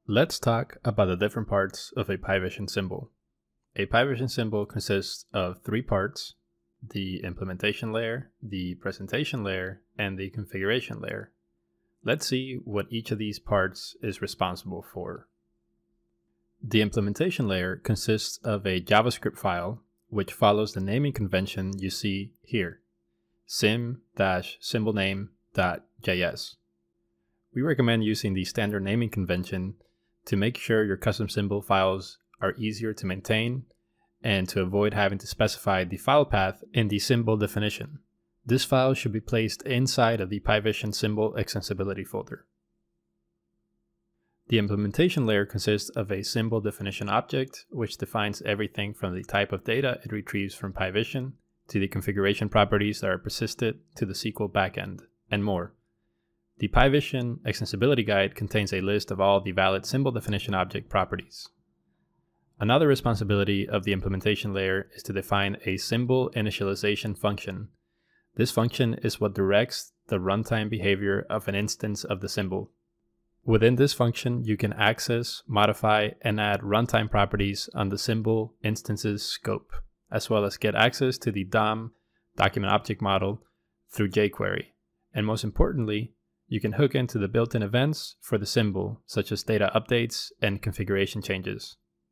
Let's talk about the different parts of a PyVision symbol. A PyVision symbol consists of three parts: the implementation layer, the presentation layer, and the configuration layer. Let's see what each of these parts is responsible for. The implementation layer consists of a JavaScript file which follows the naming convention you see here, sim-symbolname.js. We recommend using the standard naming convention to make sure your custom symbol files are easier to maintain and to avoid having to specify the file path in the symbol definition. This file should be placed inside of the PyVision symbol extensibility folder. The implementation layer consists of a symbol definition object, which defines everything from the type of data it retrieves from PyVision to the configuration properties that are persisted to the SQL backend, and more. The PyVision Extensibility Guide contains a list of all the valid symbol definition object properties. Another responsibility of the implementation layer is to define a symbol initialization function. This function is what directs the runtime behavior of an instance of the symbol. Within this function, you can access, modify, and add runtime properties on the symbol instance's scope, as well as get access to the DOM document object model through jQuery. And most importantly, you can hook into the built-in events for the symbol, such as data updates and configuration changes.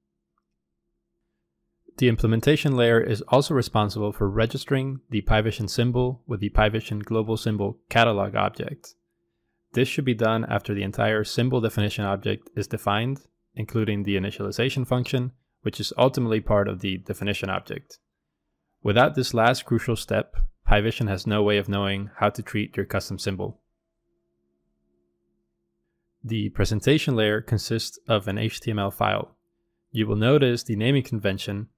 The implementation layer is also responsible for registering the PyVision symbol with the PyVision Global Symbol Catalog object. This should be done after the entire symbol definition object is defined, including the initialization function, which is ultimately part of the definition object. Without this last crucial step, PyVision has no way of knowing how to treat your custom symbol. The presentation layer consists of an HTML file. You will notice the naming convention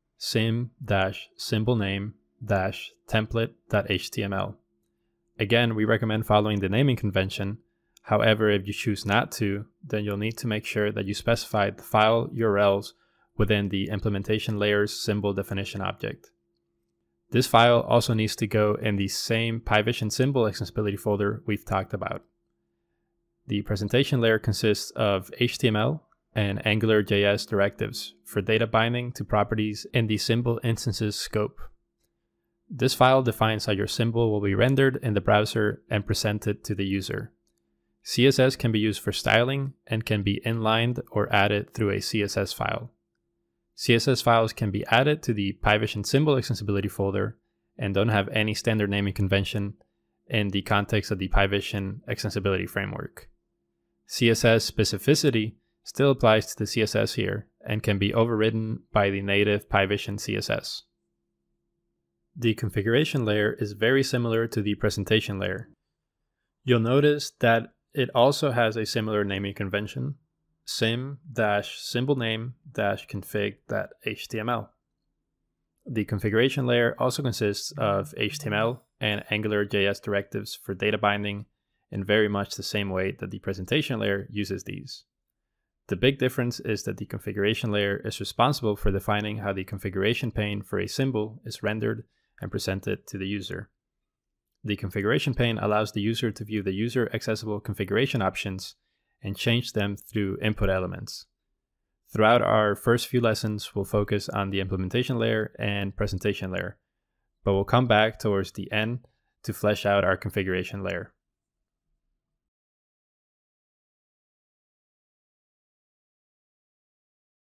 sim-symbolname-template.html. Again, we recommend following the naming convention. However, if you choose not to, then you'll need to make sure that you specify the file URLs within the implementation layer's symbol definition object. This file also needs to go in the same PyVision symbol extensibility folder we've talked about. The presentation layer consists of HTML and AngularJS directives for data binding to properties in the symbol instance's scope. This file defines how your symbol will be rendered in the browser and presented to the user. CSS can be used for styling and can be inlined or added through a CSS file. CSS files can be added to the PyVision symbol extensibility folder and don't have any standard naming convention in the context of the PyVision extensibility framework. CSS specificity still applies to the CSS here and can be overridden by the native PyVision CSS. The configuration layer is very similar to the presentation layer. You'll notice that it also has a similar naming convention, sim-symbolname-config.html. The configuration layer also consists of HTML and AngularJS directives for data binding in very much the same way that the presentation layer uses these. The big difference is that the configuration layer is responsible for defining how the configuration pane for a symbol is rendered and presented to the user. The configuration pane allows the user to view the user-accessible configuration options and change them through input elements. Throughout our first few lessons, we'll focus on the implementation layer and presentation layer, but we'll come back towards the end to flesh out our configuration layer.